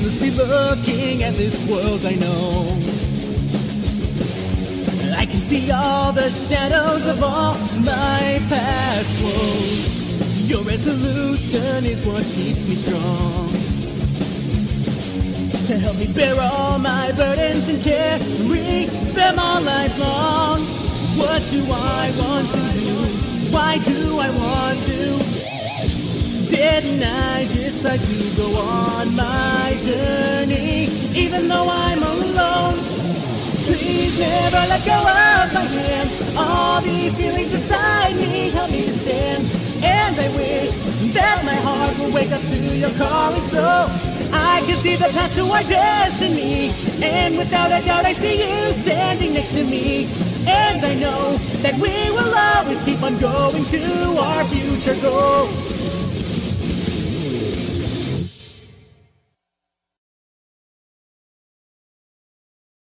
endlessly looking at this world I know. I can see all the shadows of all my past woes. Your resolution is what keeps me strong, to help me bear all my burdens and carry them all lifelong. What do I want to do? Why do I want to? Didn't I decide to go on my journey, even though I'm alone? Please never let go of my hand. All these feelings inside me help me to stand. And I wish that my heart will wake up to your calling, so I can see the path to our destiny. And without a doubt I see you standing next to me. And I know that we will always keep on going to our future goal.